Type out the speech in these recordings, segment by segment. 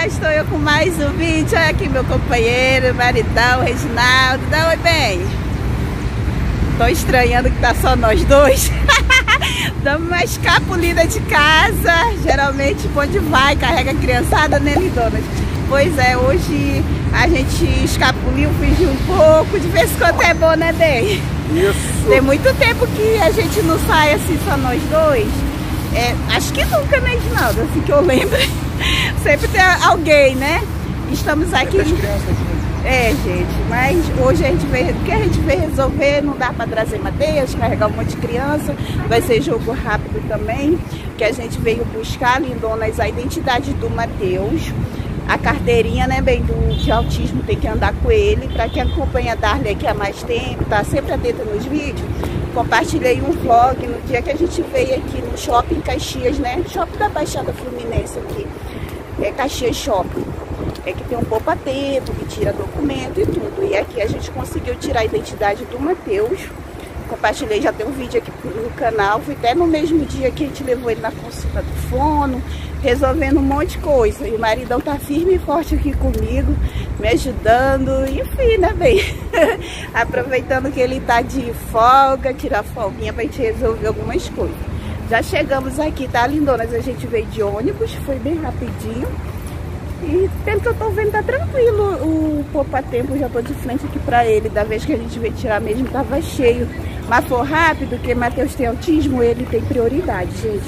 cá estou eu com mais um vídeo. Olha aqui meu companheiro, maridão, Reginaldo. Dá oi, bem. Tô estranhando que tá só nós dois. Damos uma escapulida de casa. Geralmente, onde vai, carrega a criançada, né, lindonas? Pois é, hoje a gente escapuliu, fugiu um pouco. De vez em quando é bom, né, bem? Isso. Tem muito tempo que a gente não sai assim, só nós dois. Acho que nunca, né, Reginaldo? Assim que eu lembro. Sempre tem alguém, né? Estamos aqui. Gente, mas hoje a gente veio, o que a gente veio resolver, não dá para trazer Mateus, carregar um monte de criança, vai ser jogo rápido também, que a gente veio buscar, lindonas, a identidade do Mateus, a carteirinha, né, bem, de autismo, tem que andar com ele, para quem acompanha a Darley aqui há mais tempo, tá sempre atenta nos vídeos, compartilhei um vlog no dia que a gente veio aqui no shopping Caxias, né, shopping da Baixada Fluminense aqui, Caxias Shopping. Que tem um poupa-tempo, que tira documento e tudo. E aqui a gente conseguiu tirar a identidade do Mateus. Compartilhei, já tem um vídeo aqui no canal. Foi até no mesmo dia que a gente levou ele na consulta do fono, resolvendo um monte de coisa. E o maridão tá firme e forte aqui comigo, me ajudando. Enfim, né, bem? Aproveitando que ele tá de folga, tirar folguinha pra gente resolver algumas coisas. Já chegamos aqui, tá, lindonas? A gente veio de ônibus, foi bem rapidinho. E pelo que eu tô vendo, tá tranquilo o poupa-tempo. Já tô de frente aqui pra ele. Da vez que a gente veio tirar mesmo, tava cheio. Mas foi rápido, porque Mateus tem autismo, ele tem prioridade, gente.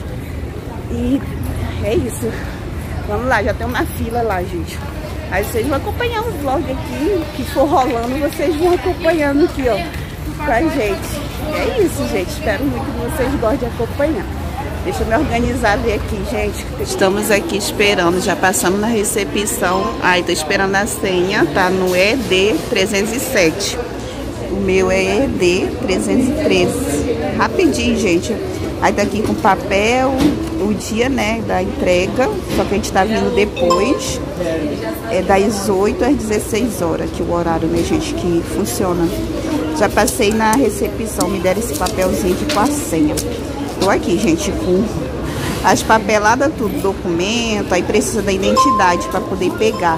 E é isso. Vamos lá, já tem uma fila lá, gente. Aí vocês vão acompanhar o vlog aqui, que for rolando, vocês vão acompanhando aqui, ó, com a gente. É isso, gente. Espero muito que vocês gostem de acompanhar. Deixa eu me organizar ver aqui, gente. Estamos aqui esperando, já passamos na recepção. Ai, tô esperando a senha, tá no ED 307. O meu é ED 313. Rapidinho, gente. Aí tá aqui com papel, o dia, né, da entrega. Só que a gente tá vindo depois. É das 8 às 16 horas, que é o horário, né, gente, que funciona. Já passei na recepção, me deram esse papelzinho aqui com a senha. Tô aqui, gente, com as papeladas, tudo, documento, aí precisa da identidade para poder pegar.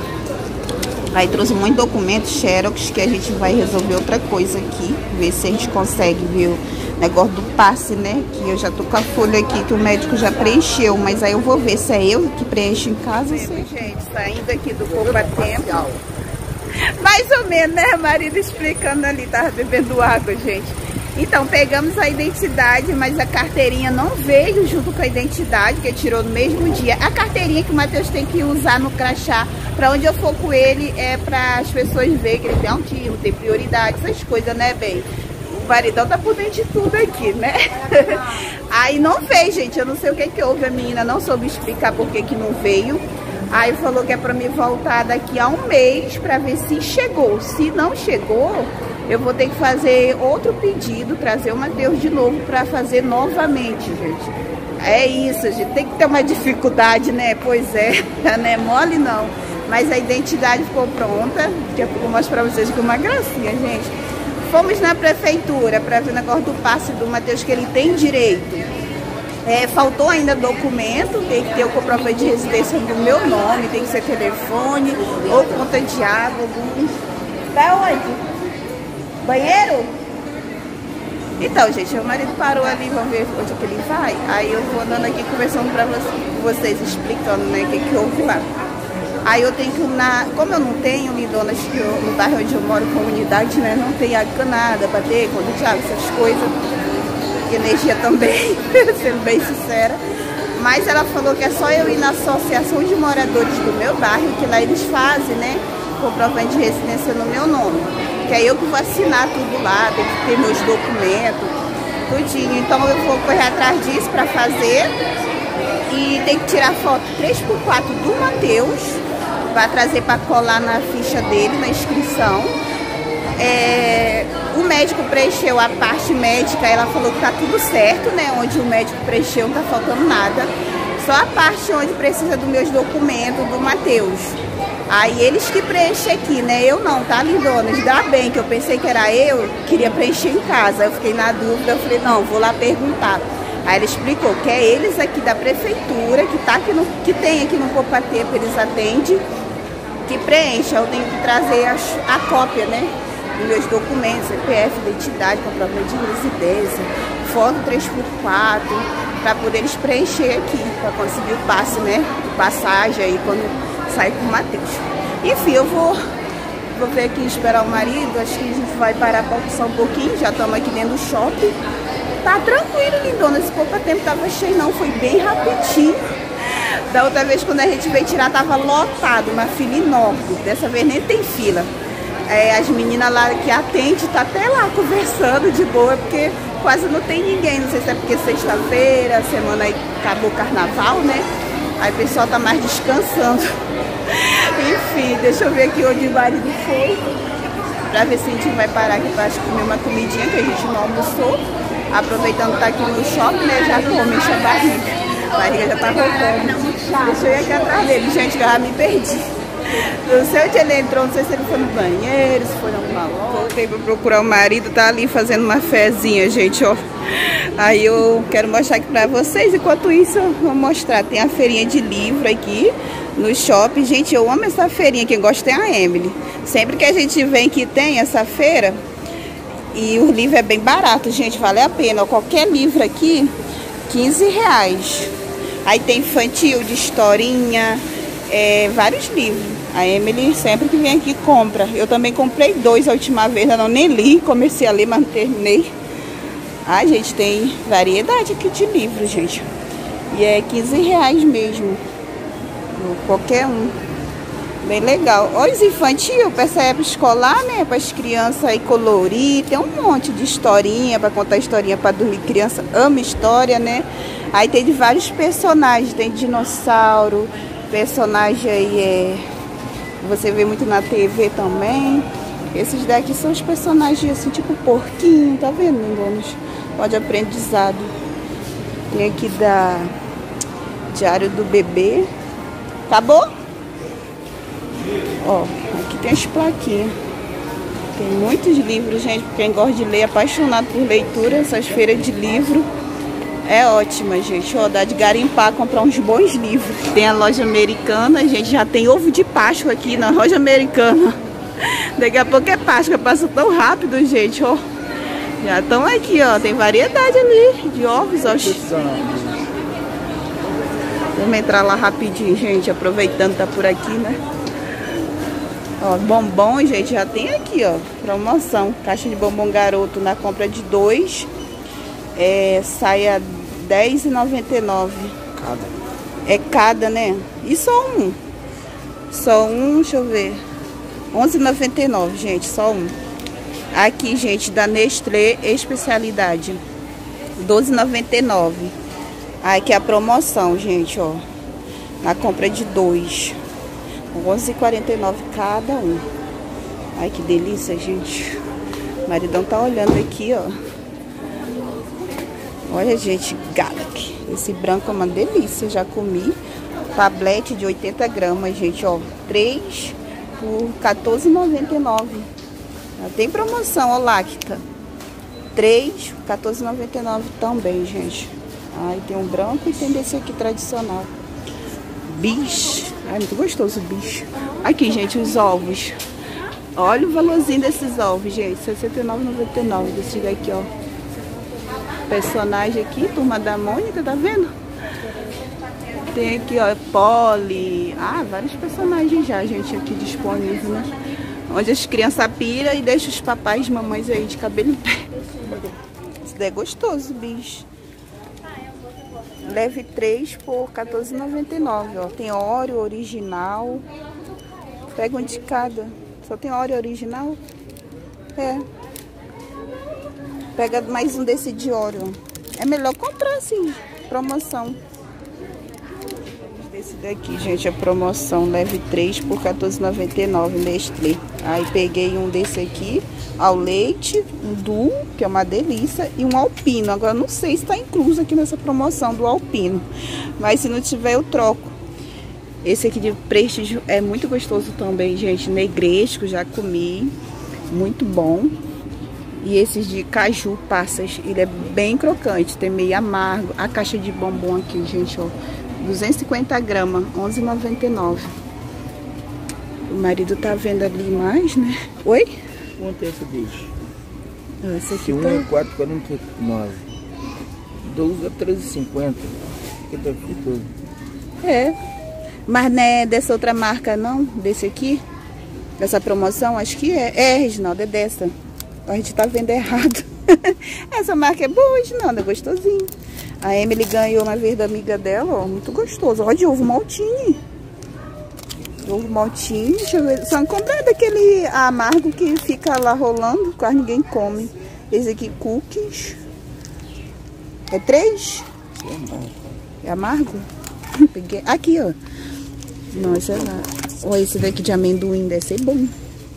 Aí trouxe muito documento, xerox, que a gente vai resolver outra coisa aqui, ver se a gente consegue ver o negócio do passe, né? Que eu já tô com a folha aqui que o médico já preencheu, mas aí eu vou ver se é eu que preencho em casa. Gente, saindo aqui do poupa-tempo. Mais ou menos, né? Marido explicando ali, tava bebendo água, gente. Então, pegamos a identidade, mas a carteirinha não veio junto com a identidade, que ele tirou no mesmo dia. A carteirinha que o Mateus tem que usar no crachá, para onde eu for com ele, é para as pessoas verem que ele tem autismo, tem prioridade, essas coisas, né, bem? O maridão tá por dentro de tudo aqui, né? Aí não veio, gente, eu não sei o que houve, a menina não soube explicar por que não veio. Aí falou que é para me voltar daqui a um mês para ver se chegou. Se não chegou, eu vou ter que fazer outro pedido, trazer o Mateus de novo para fazer novamente, gente. É isso, gente. Tem que ter uma dificuldade, né? Pois é, não é mole não. Mas a identidade ficou pronta. Daqui a pouco eu mostro para vocês que é uma gracinha, gente. Fomos na prefeitura para ver o negócio do passe do Mateus, que ele tem direito. Faltou ainda documento, tem que ter o comprovante de residência do meu nome, tem que ser telefone ou conta de água. Tá onde? Banheiro? Então, gente, meu marido parou ali, vamos ver onde que ele vai. Aí eu vou andando aqui conversando pra vocês, explicando, né, o que houve lá. Aí eu tenho que como eu não tenho, lindonas, que no bairro onde eu moro, comunidade, né, não tem água encanada, bater, conta de água, essas coisas. Energia também, sendo bem sincera. Mas ela falou que é só eu ir na associação de moradores do meu bairro, que lá eles fazem, né, comprovante de residência no meu nome. Que é eu que vou assinar tudo lá, tem que ter meus documentos, tudinho. Então eu vou correr atrás disso para fazer. E tem que tirar foto 3x4 do Mateus, para trazer para colar na ficha dele, na inscrição. O médico preencheu a parte médica, ela falou que tá tudo certo, né? Onde o médico preencheu, não tá faltando nada. Só a parte onde precisa dos meus documentos do Mateus. Aí eles que preenchem aqui, né? Eu não, tá, lindonas? Dá bem, que eu pensei que era eu, queria preencher em casa. Eu fiquei na dúvida, eu falei, não, vou lá perguntar. Aí ele explicou que é eles aqui da prefeitura, que tem aqui no Poupatempo, eles atendem, que preenche. Eu tenho que trazer a cópia, né, dos meus documentos, CPF, identidade, comprovante de residência, foto 3x4, para poder eles preencher aqui, para conseguir o passe, né, de passagem aí quando sair com o Matheus. Enfim, eu vou ver aqui, esperar o marido. Acho que a gente vai parar para almoçar um pouquinho. Já estamos aqui dentro do shopping. Tá tranquilo, lindona. Esse Poupatempo tava cheio, não. Foi bem rapidinho. Da outra vez, quando a gente veio tirar, tava lotado. Uma fila enorme. Dessa vez nem tem fila. As meninas lá que atendem, tá até lá conversando de boa, porque quase não tem ninguém. Não sei se é porque sexta-feira, semana aí acabou o carnaval, né? Aí o pessoal tá mais descansando. Enfim, deixa eu ver aqui onde o marido foi, pra ver se a gente vai parar aqui pra comer uma comidinha que a gente não almoçou. Aproveitando que tá aqui no shopping, né, já come, enche a barriga já tá roncando. Deixa eu ir aqui atrás dele, gente, que eu já me perdi. Não sei onde ele entrou, não sei se ele foi no banheiro, se foi em alguma loja. Voltei pra procurar o marido, tá ali fazendo uma fezinha, gente, ó. Aí eu quero mostrar aqui pra vocês, enquanto isso eu vou mostrar. Tem a feirinha de livro aqui no shopping. Gente, eu amo essa feirinha, quem gosta é a Emily. Sempre que a gente vem que tem essa feira, e o livro é bem barato, gente, vale a pena. Ó, qualquer livro aqui, R$15. Aí tem infantil, de historinha, vários livros. A Emily sempre que vem aqui compra. Eu também comprei 2 a última vez, eu nem li, comecei a ler, mas não terminei. Ah, gente, tem variedade aqui de livros, gente. E é R$15 mesmo. Qualquer um. Bem legal. Olha os infantil, para essa época escolar, né? Para as crianças aí colorir. Tem um monte de historinha, para contar historinha para dormir. Criança ama história, né? Aí tem de vários personagens. Tem dinossauro, personagem aí você vê muito na TV também. Esses daqui são os personagens assim, tipo porquinho, tá vendo, donos? Pode aprendizado. Tem aqui da Diário do Bebê. Acabou? Ó, aqui tem as plaquinhas. Tem muitos livros, gente. Quem gosta de ler, apaixonado por leitura, essas feiras de livro é ótima, gente. Ó, dá de garimpar, comprar uns bons livros. Tem a loja americana, gente. Já tem ovo de Páscoa aqui na loja americana. Daqui a pouco é Páscoa, passa tão rápido, gente, ó. Já estão aqui, ó. Tem variedade ali de ovos, ó. Vamos entrar lá rapidinho, gente. Aproveitando, tá por aqui, né? Ó, bombom, gente, já tem aqui, ó. Promoção. Caixa de bombom garoto na compra de 2. Sai a R$10,99. Cada. É cada, né? E só um. Só um, deixa eu ver. R$11,99, gente, só um. Aqui, gente, da Nestlé especialidade, R$12,99. Aqui é a promoção, gente, ó. Na compra de 2, R$11,49 cada um. Ai, que delícia, gente. O maridão tá olhando aqui, ó. Olha, gente, Galaxy. Esse branco é uma delícia, já comi. Tablete de 80 gramas, gente, ó. 3 por R$14,99. Tem promoção, ó, Lacta. 3 por R$14,99 também, gente. Aí tem um branco e tem desse aqui tradicional. Bicho. Ai, muito gostoso o bicho. Aqui, gente, os ovos. Olha o valorzinho desses ovos, gente. R$69,99. Desse daqui, ó. Personagem aqui, Turma da Mônica, tá vendo? Tem aqui, ó, Polly. Ah, vários personagens já, gente, aqui disponíveis, né? Onde as crianças piram e deixam os papais e mamães aí de cabelo em pé. Isso daí é gostoso, bicho. Leve 3 por R$14,99, ó. Tem Oreo original. Pega um de cada. Só tem Oreo original? É. Pega mais um desse de Oreo. É melhor comprar assim, promoção. Esse daqui, gente, é promoção. Leve 3 por R$14,99, Nestlé. Aí peguei um desse aqui, ao leite, um Duo, que é uma delícia, e um Alpino. Agora não sei se está incluso aqui nessa promoção do Alpino, mas se não tiver eu troco. Esse aqui de prestígio é muito gostoso também, gente. Negresco, já comi, muito bom. E esses de caju passas, ele é bem crocante, tem meio amargo. A caixa de bombom aqui, gente, ó, 250 gramas, R$11,99. O marido tá vendo ali mais, né? Oi? Quanto é essa bicho? Essa aqui tá... 1 é 4,49. 12 a 13,50. Aqui tá frito. É. Mas não é dessa outra marca, não? Desse aqui? Dessa promoção? Acho que é. É, Reginaldo, é dessa. A gente tá vendo errado. Essa marca é boa, Reginaldo, é gostosinho. A Emily ganhou uma vez da amiga dela, ó. Muito gostoso. Ó, de ovo maltinho. Ovo maltinho. Deixa eu ver. Só comprar daquele amargo que fica lá rolando, quase ninguém come. Esse aqui, cookies. É 3? É amargo? Peguei. Aqui, ó. Nossa, ó, esse daqui de amendoim deve ser bom.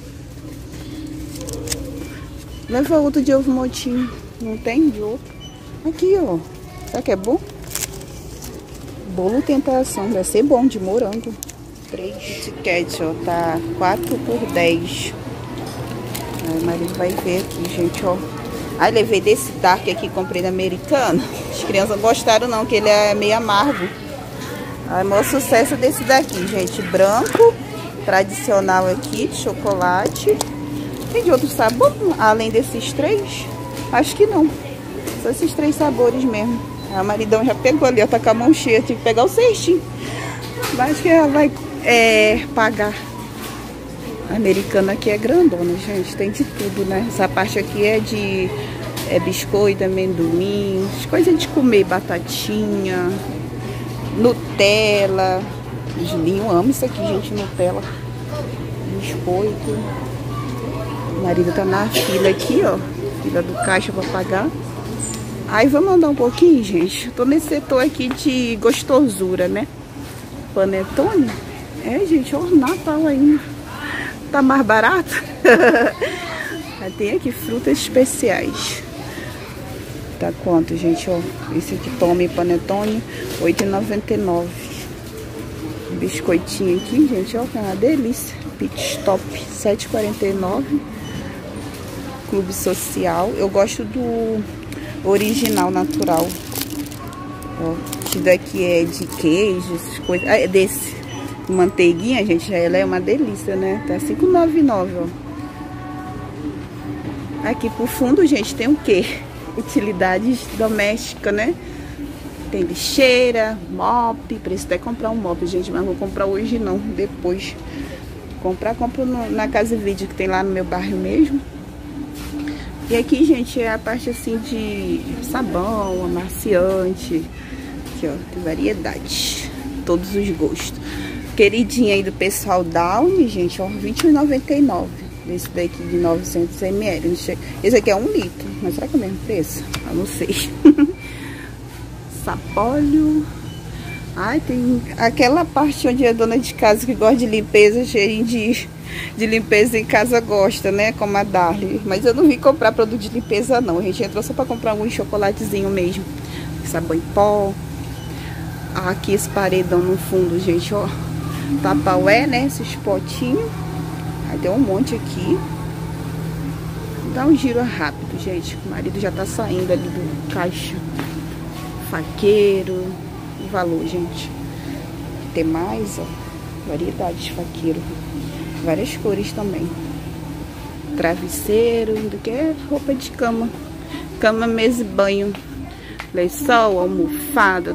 Leva outro de ovo maltinho. Não tem de outro? Aqui, ó. Será que é bom? Bolo tentação. Deve ser bom, de morango. 3 etiquetes, ó. Tá 4 por 10. Aí o marido vai ver aqui, gente, ó. Aí levei desse Dark aqui, comprei da Americana. As crianças não gostaram não, que ele é meio amargo. Aí o maior sucesso desse daqui, gente. Branco, tradicional aqui, de chocolate. Tem de outro sabor, além desses 3? Acho que não. Só esses 3 sabores mesmo. Aí o maridão já pegou ali, ó, tá com a mão cheia. Tive que pegar o cestinho. Mas acho que ela vai pagar. A Americana aqui é grandona, gente. Tem de tudo, né? Essa parte aqui é de biscoito, amendoim, coisas de comer, batatinha, Nutella. Julinho ama isso aqui, gente, Nutella. Biscoito. O marido tá na fila aqui, ó. Fila do caixa pra pagar. Aí vamos andar um pouquinho, gente. Eu tô nesse setor aqui de gostosura, né? Panetone. É, gente, ó, Natal ainda. Tá mais barato? Tem aqui frutas especiais. Tá quanto, gente? Ó, esse aqui, Tome Panetone, R$8,99. Biscoitinho aqui, gente, ó, que é uma delícia. Pit Stop, R$7,49. Clube Social. Eu gosto do original natural. Ó, esse daqui é de queijo, essas coisas. Ah, é desse. Manteiguinha, gente, ela é uma delícia, né? Tá R$5,99, ó. Aqui pro fundo, gente, tem o quê? Utilidades domésticas, né? Tem lixeira, mop. Preciso até comprar um mop, gente, mas vou comprar hoje não, depois. Compro na Casa Vídeo, que tem lá no meu bairro mesmo. E aqui, gente, é a parte assim de sabão, amaciante. Aqui, ó, tem variedade. Todos os gostos. Queridinha aí do pessoal Downy, gente, ó, R$21,99. Esse daqui de 900 ml. Esse aqui é 1 litro, mas será que é o mesmo preço? Eu não sei. Sapólio. Ai, tem aquela parte onde a dona de casa que gosta de limpeza, cheia de limpeza em casa gosta, né? Como a Darly. Mas eu não vim comprar produto de limpeza, não. A gente entrou só pra comprar algum chocolatezinho mesmo. Sabão em pó. Aqui esse paredão no fundo, gente, ó. Tupperware, né? Esses potinhos. Aí tem um monte aqui. Dá um giro rápido, gente. O marido já tá saindo ali do caixa. Faqueiro. O valor, gente. Tem mais, ó. Variedade de faqueiro. Várias cores também. Travesseiro. Do que é roupa de cama. Cama, mesa e banho. Lençol, almofada.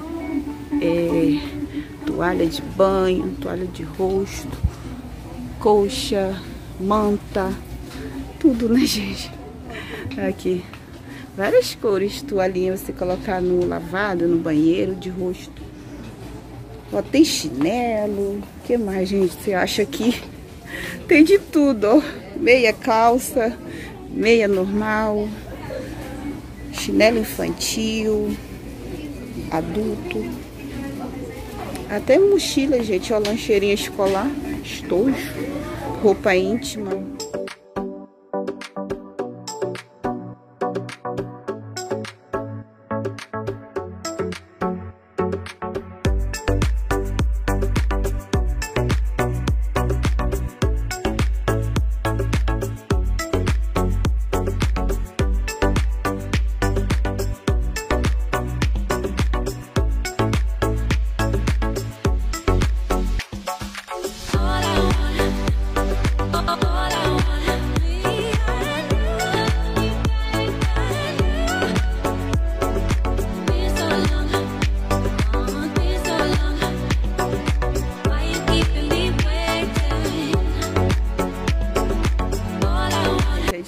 Toalha de banho, toalha de rosto, colcha, manta, tudo, né, gente? Aqui, várias cores, toalhinha você colocar no lavado, no banheiro, de rosto. Ó, tem chinelo, o que mais, gente? Você acha aqui? Tem de tudo, ó. Meia calça, meia normal, chinelo infantil, adulto. Até mochila, gente, ó, lancheirinha escolar, estojo, roupa íntima.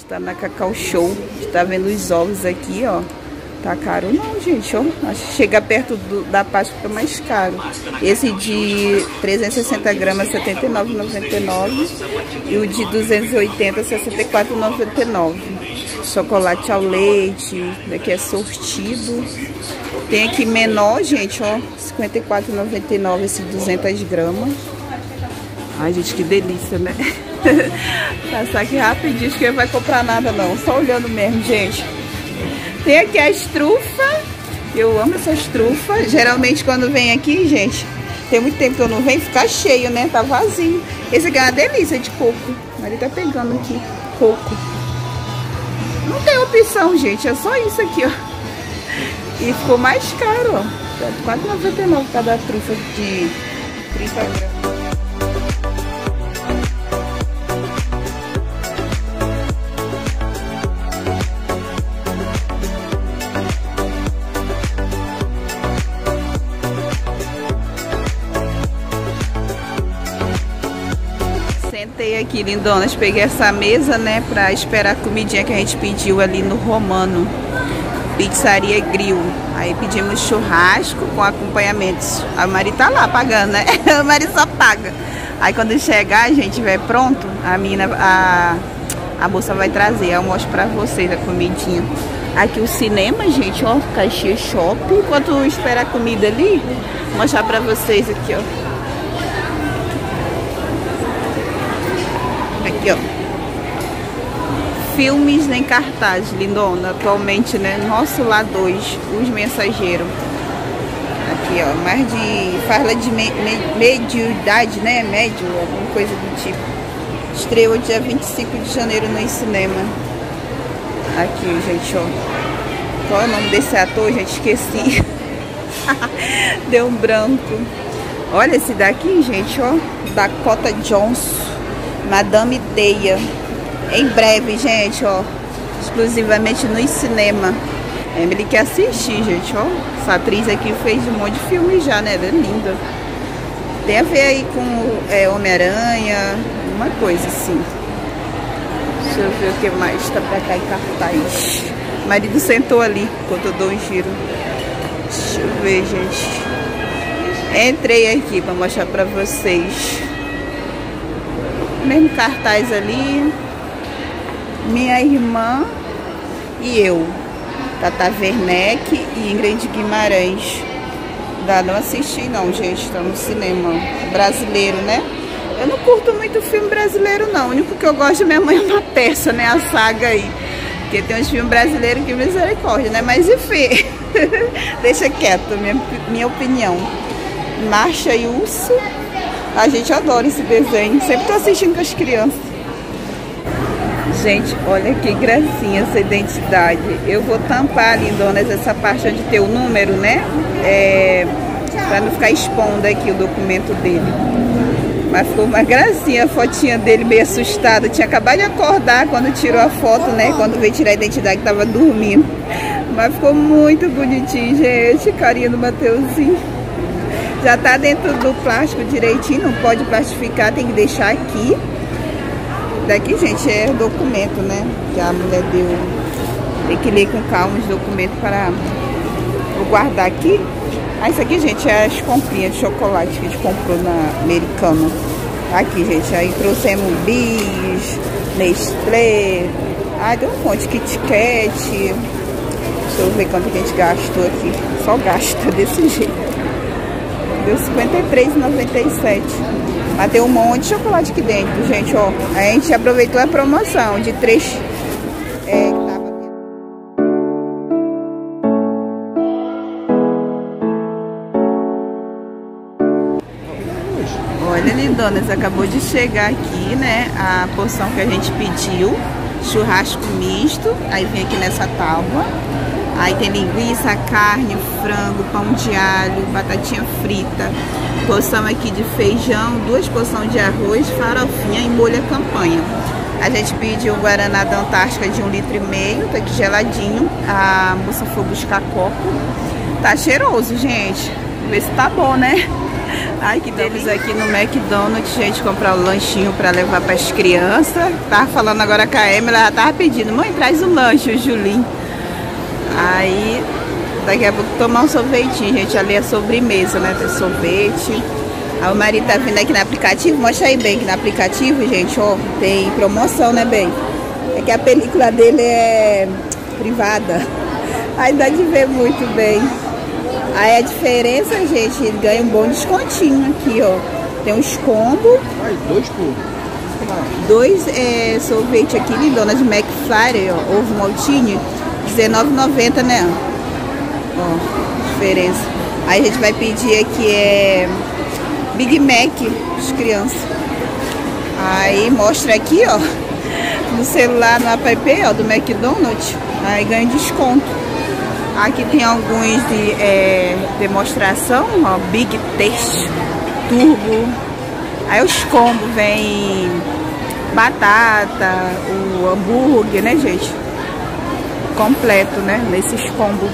tá na Cacau Show. A gente tá vendo os ovos aqui, ó. Tá caro não, gente, ó. Acho que chega perto da Páscoa, fica mais caro. Esse de 360 gramas, R$ 79,99. E o de 280, R$ 64,99. Chocolate ao leite. Daqui é sortido. Tem aqui menor, gente, ó. R$ 54,99 esse 200 gramas. Ai, gente, que delícia, né? Passar aqui rapidinho, acho que não vai comprar nada não. Só olhando mesmo, gente. Tem aqui as trufas. Eu amo essas trufas. Geralmente quando vem aqui, gente, tem muito tempo que eu não venho, fica cheio, né? Tá vazio. Esse aqui é uma delícia de coco. Ele tá pegando aqui, coco. Não tem opção, gente. É só isso aqui, ó. E ficou mais caro, ó. R$ 4,99 cada trufa de 30 gramas. Sentei aqui, lindonas, peguei essa mesa, né, pra esperar a comidinha que a gente pediu ali no Romano, Pizzaria Grill. Aí pedimos churrasco com acompanhamentos. A Mari tá lá pagando, né? A Mari só paga. Aí quando chegar, a gente vai pronto, a moça vai trazer. Eu mostro pra vocês a comidinha. Aqui o cinema, gente, ó, Caxias Shopping. Enquanto espera a comida ali, vou mostrar pra vocês aqui, ó. Aqui, ó. Filmes em cartaz, lindona, atualmente, né? Nosso Lar 2, Os Mensageiros. Aqui, ó, mais de... Fala de mediunidade, né? Médio, alguma coisa do tipo. Estreou dia 25 de janeiro no cinema. Aqui, gente, ó. Qual é o nome desse ator, gente? Esqueci. Deu um branco. Olha esse daqui, gente, ó. Dakota Johnson. Madame Teia. Em breve, gente, ó. Exclusivamente no cinema. Emily quer assistir, gente, ó. Essa atriz aqui fez um monte de filme já, né? Ela é linda. Tem a ver aí com Homem-Aranha. Uma coisa assim. Deixa eu ver o que mais tá pra cá em cartaz. O marido sentou ali enquanto eu dou um giro. Deixa eu ver, gente. Entrei aqui pra mostrar pra vocês. Mesmo cartaz ali. Minha irmã e eu. Tata Werneck e Ingrid Guimarães. Não assisti não, gente. Tá no cinema brasileiro, né? Eu não curto muito filme brasileiro, não. O único que eu gosto é Minha Mãe é uma Peça, né? A saga aí. Porque tem uns filmes brasileiros que misericórdia, né? Mas enfim, deixa quieto, minha opinião. Marcha e Urso. A gente adora esse desenho. Sempre tô assistindo com as crianças. Gente, olha que gracinha essa identidade. Eu vou tampar, lindonas, essa parte onde tem o número, né? Pra não ficar expondo aqui o documento dele. Mas ficou uma gracinha a fotinha dele, meio assustada. Tinha acabado de acordar quando tirou a foto, né? Quando veio tirar a identidade, que tava dormindo. Mas ficou muito bonitinho, gente. Carinha do Mateuzinho. Já tá dentro do plástico direitinho, não pode plastificar, tem que deixar aqui. Daqui, gente, é o documento, né? Que a mulher deu. Tem que ler com calma os documentos para... Vou guardar aqui. Ah, isso aqui, gente, é as comprinhas de chocolate que a gente comprou na Americana. Aqui, gente, aí trouxemos Bis, Nestlé. Ah, deu um monte de Kit Kat. Deixa eu ver quanto que a gente gastou aqui. Só gasta desse jeito. Deu R$53,97. Mas tem um monte de chocolate aqui dentro, gente, ó. A gente aproveitou a promoção de 3... Olha, lindonas, acabou de chegar aqui, né, a porção que a gente pediu. Churrasco misto. Aí vem aqui nessa tábua. Aí tem linguiça, carne, frango, pão de alho, batatinha frita. Porção aqui de feijão, 2 porções de arroz, farofinha e molho à campanha. A gente pediu um Guaraná da Antártica de 1,5 litro, tá aqui geladinho. A moça foi buscar copo. Tá cheiroso, gente. Vamos ver se tá bom, né? Ai, que delícia. Aqui no McDonald's, gente, comprar o lanchinho pra levar pras crianças. Tava falando agora com a Emily, ela tava pedindo, mãe, traz um lanche, o Julinho. Aí, daqui a pouco tomar um sorvetinho, gente. Ali é sobremesa, né? Tem sorvete. Aí o marido tá vindo aqui no aplicativo. Mostra aí, bem, que no aplicativo, gente, ó, tem promoção, né, bem? É que a película dele é privada. Aí dá de ver muito bem. Aí a diferença, gente, ele ganha um bom descontinho aqui, ó. Tem uns combos. Dois sorvete aqui, lindona de McFlurry, ó. Ovo maltine, R$19,90, né? Ó, diferença. Aí a gente vai pedir aqui Big Mac, as crianças. Aí mostra aqui, ó, no celular, no app, ó, do McDonald's. Aí ganha desconto. Aqui tem alguns de demonstração, ó, Big Taste, Turbo. Aí os combos vem batata, o hambúrguer, né, gente? Completo, né? Nesses combos.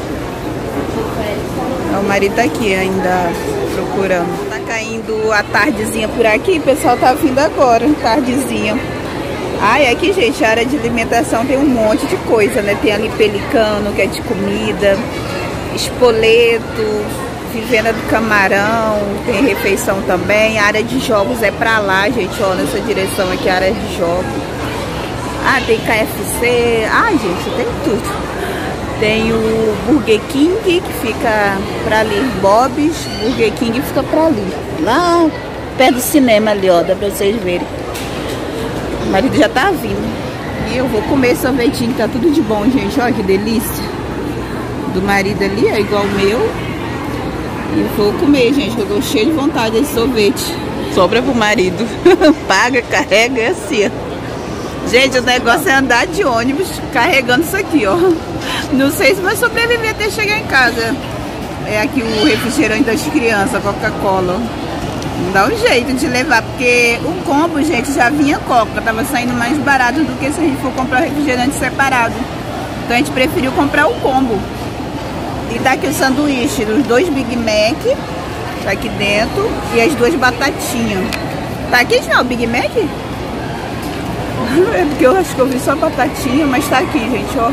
O marido tá aqui ainda procurando. Tá caindo a tardezinha por aqui, o pessoal tá vindo agora, tardezinha. Ai, aqui, gente, a área de alimentação tem um monte de coisa, né? Tem ali pelicano, que é de comida, espoleto, vivenda do camarão, tem refeição também. A área de jogos é pra lá, gente, ó, nessa direção aqui, a área de jogos. Ah, tem KFC, ai, gente, tem tudo. Tem o Burger King, que fica pra ali, Bob's, Burger King fica pra ali. Lá perto do cinema ali, ó, dá pra vocês verem. O marido já tá vindo. E eu vou comer sorvetinho, tá tudo de bom, gente. Olha que delícia. Do marido ali, é igual o meu. E vou comer, gente, que eu tô cheio de vontade desse sorvete. Sobra pro marido. Paga, carrega, é assim, ó. Gente, o negócio é andar de ônibus carregando isso aqui, ó. Não sei se vai sobreviver até chegar em casa. É aqui o refrigerante das crianças, Coca-Cola. Dá um jeito de levar, porque o combo, gente, já vinha Coca. Tava saindo mais barato do que se a gente for comprar o refrigerante separado. Então a gente preferiu comprar o combo. E tá aqui o sanduíche, os 2 Big Mac, tá aqui dentro, e as 2 batatinhas. Tá aqui já o Big Mac? É porque eu acho que eu vi só batatinha, mas tá aqui, gente, ó.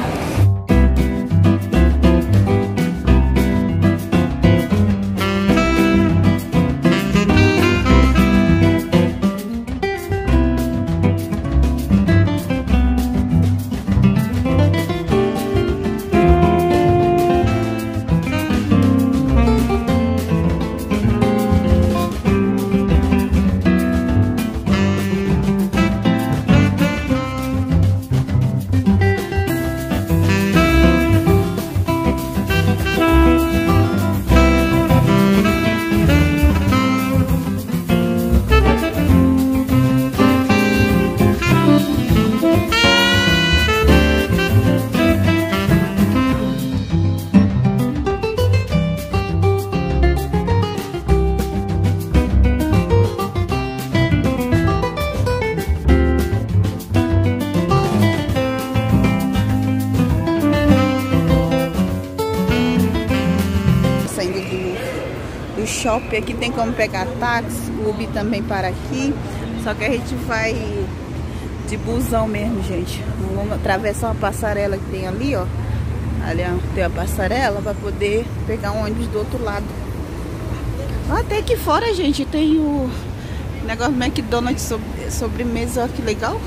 Shopping aqui tem como pegar táxi, o Uber também para aqui, só que a gente vai de busão mesmo, gente. Vamos atravessar uma passarela que tem ali, ó. Ali tem a passarela para poder pegar um ônibus do outro lado. Até aqui fora, gente, tem o negócio do McDonald's sobremesa, ó, que legal.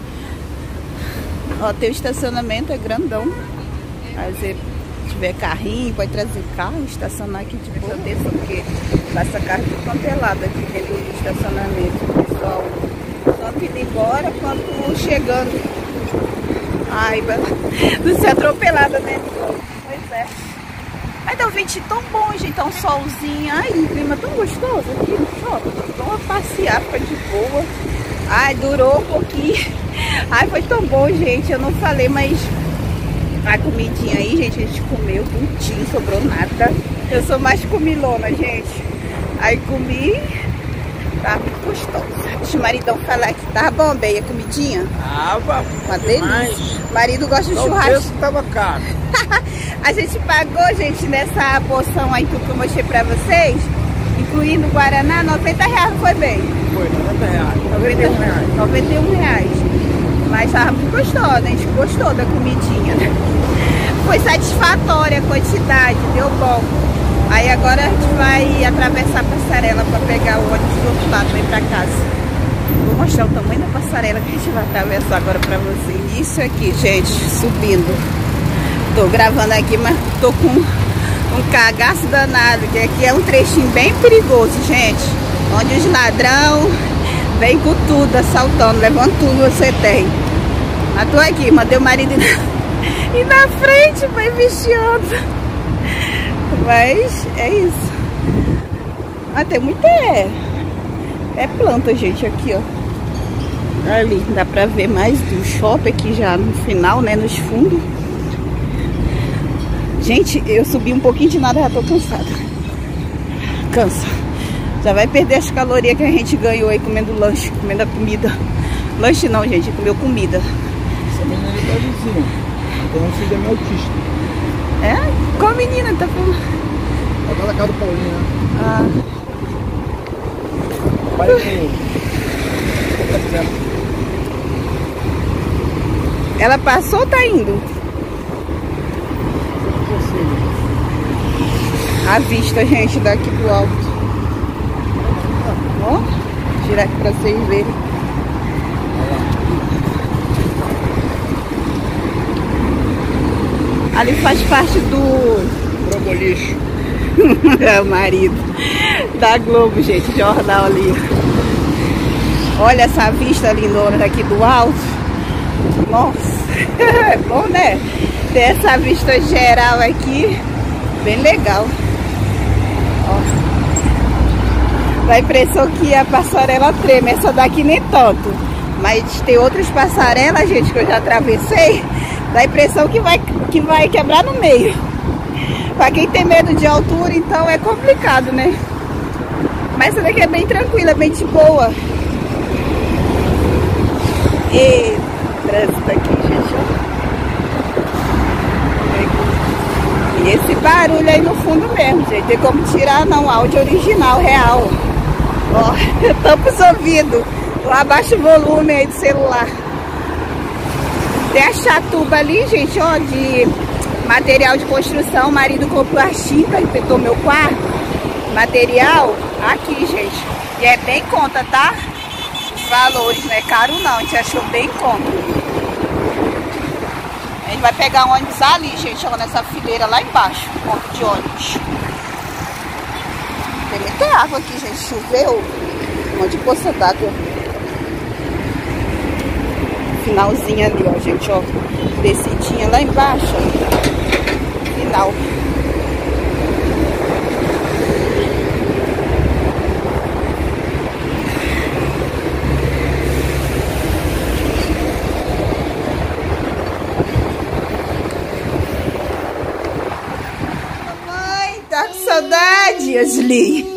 Ó, tem o estacionamento, é grandão. Aí você tiver carrinho, pode trazer carro, estacionar aqui de boa, porque passa carro de quanto é lado aqui dentro do estacionamento, pessoal. Tanto indo embora quanto chegando. Ai, não ser atropelada, né? Pois é. Ai, dá um ventinho tão bom, gente, tá um solzinho. Ai, um clima tão gostoso aqui no shopping. Vamos passear, fica de boa. Ai, durou um pouquinho. Ai, foi tão bom, gente. Eu não falei, mas a comidinha aí, gente, a gente comeu tudinho, sobrou nada. Eu sou mais comilona, gente. Aí comi, tá muito gostoso. Deixa o maridão falar que tá bom, bem, a comidinha. Uma delícia. O marido gosta de churrasco. O preço tava caro. A gente pagou, gente, nessa porção aí que eu mostrei pra vocês, incluindo o Guaraná, R$90 foi bem. Foi, R$90. R$91. Mas tava muito gostosa, a gente gostou da comidinha. Foi satisfatória a quantidade, deu bom. Aí agora a gente vai atravessar a passarela para pegar o ônibus do outro lado, ir para casa. Vou mostrar o tamanho da passarela que a gente vai atravessar agora para vocês. Isso aqui, gente, subindo. Tô gravando aqui, mas tô com um cagaço danado, que aqui é um trechinho bem perigoso, gente. Onde os ladrão vem com tudo, assaltando, levando tudo que você tem. Mas tô aqui, mandei o marido ir na frente, vai vigiando. Mas é isso. Ah, tem muita planta, gente, aqui, ó. Ali, dá pra ver mais do shopping aqui já no final, né, nos fundos. Gente, eu subi um pouquinho de nada, já tô cansada. Cansa. Já vai perder as calorias que a gente ganhou aí comendo lanche, comendo a comida. Lanche não, gente, comeu comida. Essa menina ali tá vizinha. Então não sei se é meu autista. É? Qual menina tá falando? É aquela casa do Paulinho, né? Ah. Vai com... Ela passou ou tá indo? A vista, gente, daqui do alto. Ó, tirar aqui pra vocês verem. Ali faz parte do... Brogolixo. É o marido da Globo, gente, jornal ali. Olha essa vista lindona daqui do alto. Nossa, é bom, né? Ter essa vista geral aqui, bem legal. Ó. Dá a impressão que a passarela treme, essa daqui nem tanto. Mas tem outras passarelas, gente, que eu já atravessei. Dá a impressão que vai quebrar no meio. Pra quem tem medo de altura, então é complicado, né? Mas essa daqui é bem tranquila, bem de boa. E trânsito aqui, gente, ó. E esse barulho aí no fundo mesmo, gente. Tem como tirar, não, áudio original, real. Ó, tampa os ouvidos. Abaixa o volume aí do celular. Tem a chatuba ali, gente, ó, de material de construção. O marido comprou a chita, enfeitou meu quarto. Material aqui, gente. E é bem conta, tá? Os valores, não é caro não, a gente achou bem conta. A gente vai pegar um ônibus ali, gente, ó, nessa fileira lá embaixo, ponto de ônibus. Tem muita água aqui, gente, choveu. Um monte de poça d'água. Finalzinho ali, ó, gente, ó. Descidinha lá embaixo, ó. Final. Mamãe, tá com saudade, Asli?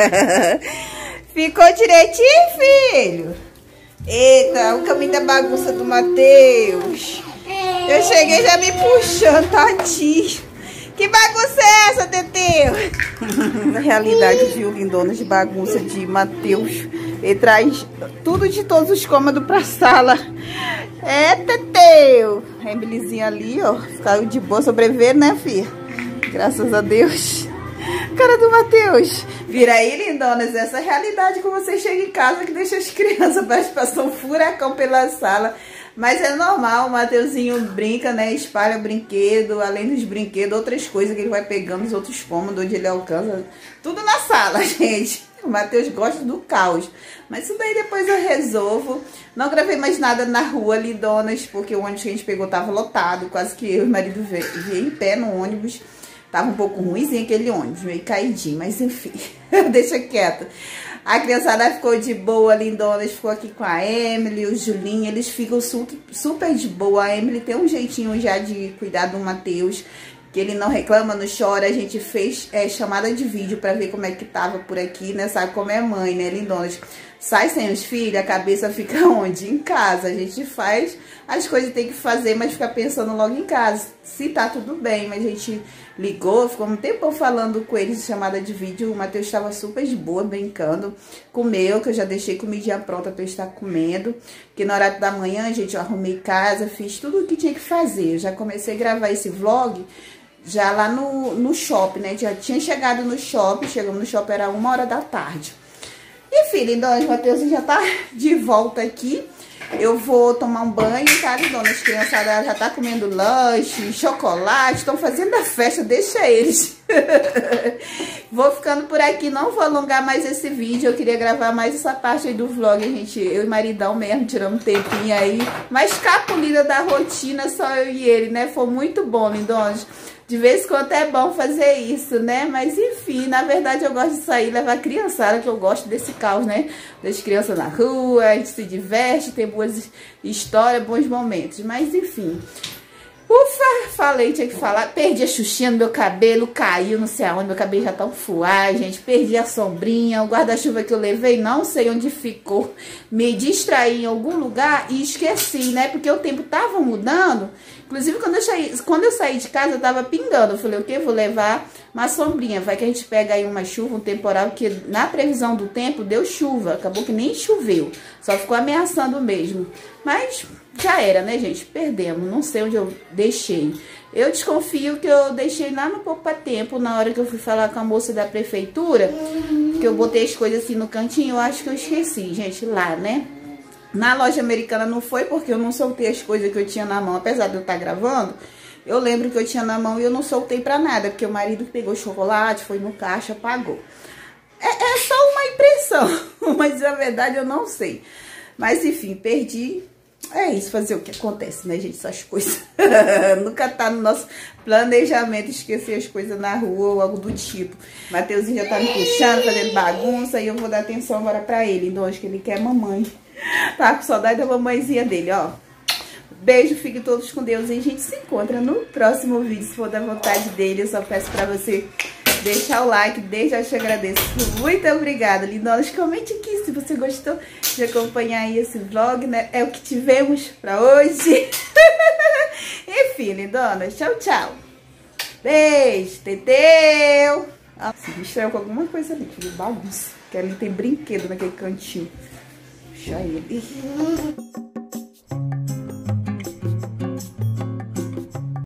Ficou direitinho, filho? Eita, o caminho da bagunça do Matheus. Eu cheguei já me puxando, tadinho. Que bagunça é essa, Teteu? Na realidade, viu, lindona, de bagunça de Matheus. Ele traz tudo de todos os cômodos pra sala. É, Teteu. A Emilyzinha ali, ó, caiu de boa, sobrevivendo, né, filha? Graças a Deus. Cara do Matheus. Vira aí, lindonas, essa é a realidade quando você chega em casa que deixa as crianças passar um furacão pela sala. Mas é normal, o Mateuzinho brinca, né, espalha brinquedo, além dos brinquedos, outras coisas que ele vai pegando nos outros cômodos, onde ele alcança. Tudo na sala, gente. O Matheus gosta do caos. Mas isso daí depois eu resolvo. Não gravei mais nada na rua, lindonas, porque o ônibus que a gente pegou tava lotado. Quase que eu e o marido via em pé no ônibus. Tava um pouco ruimzinho aquele ônibus, meio caidinho, mas enfim, deixa quieto. A criançada ficou de boa, lindonas, ficou aqui com a Emily, o Julinho, eles ficam super de boa. A Emily tem um jeitinho já de cuidar do Matheus, que ele não reclama, não chora. A gente fez chamada de vídeo pra ver como é que tava por aqui, né? Sabe como é mãe, né, lindonas? sai sem os filhos, a cabeça fica onde? Em casa. A gente faz as coisas que tem que fazer, mas fica pensando logo em casa. Se tá tudo bem, mas a gente ligou, ficou um tempo falando com eles, chamada de vídeo. O Matheus estava super de boa, brincando. Comeu, que eu já deixei comidinha pronta para eu estar comendo. Porque na hora da manhã, gente, eu arrumei casa, fiz tudo o que tinha que fazer. Eu já comecei a gravar esse vlog já lá no shopping, né? Já tinha chegado no shopping, chegamos no shopping, era 1h da tarde. Enfim, lindões, o Matheus já tá de volta aqui. Eu vou tomar um banho, tá, lindona? As criançadas já tá comendo lanche, chocolate, estão fazendo a festa, deixa eles. Vou ficando por aqui, não vou alongar mais esse vídeo. Eu queria gravar mais essa parte aí do vlog, gente. Eu e maridão mesmo, tiramos um tempinho aí. Mas capulida da rotina, só eu e ele, né? Foi muito bom, lindões. De vez em quando é bom fazer isso, né? Mas enfim, na verdade eu gosto de sair, levar a criançada, que eu gosto desse caos, né? Das crianças na rua, a gente se diverte, tem boas histórias, bons momentos. Mas enfim. Ufa, falei, tinha que falar. Perdi a xuxinha no meu cabelo, caiu, não sei aonde, meu cabelo já tá um fuá, gente. Perdi a sombrinha, o guarda-chuva que eu levei, não sei onde ficou. Me distraí em algum lugar e esqueci, né? Porque o tempo tava mudando. Inclusive, quando eu saí de casa, eu tava pingando. Eu falei, o quê? Vou levar uma sombrinha. Vai que a gente pega aí uma chuva, um temporal, porque na previsão do tempo deu chuva. Acabou que nem choveu. Só ficou ameaçando mesmo. Mas já era, né, gente? Perdemos. Não sei onde eu deixei. Eu desconfio que eu deixei lá no Poupa Tempo, na hora que eu fui falar com a moça da prefeitura. Que eu botei as coisas assim no cantinho. Eu acho que eu esqueci, gente, lá, né? Na loja americana não foi porque eu não soltei as coisas que eu tinha na mão. Apesar de eu estar gravando, eu lembro que eu tinha na mão e eu não soltei pra nada. Porque o marido pegou chocolate, foi no caixa, pagou. É só uma impressão, mas na verdade eu não sei. Mas enfim, perdi. É isso, fazer o que acontece, né, gente? Essas coisas. Nunca tá no nosso planejamento esquecer as coisas na rua ou algo do tipo. Mateuzinho já tá me puxando, fazendo bagunça. E eu vou dar atenção agora pra ele. Então, acho que ele quer mamãe. Tá com saudade da mamãezinha dele, ó. Beijo, fiquem todos com Deus. E a gente se encontra no próximo vídeo. Se for da vontade dele, eu só peço pra você deixar o like. Desde já te agradeço. Muito obrigada, lindonas. Comente aqui se você gostou de acompanhar aí esse vlog, né? É o que tivemos pra hoje. Enfim, lindonas. Tchau, tchau. Beijo, Teteu. Ah, se distraiu com alguma coisa ali. Que bagunça. Que ali tem brinquedo naquele cantinho. Puxa ele.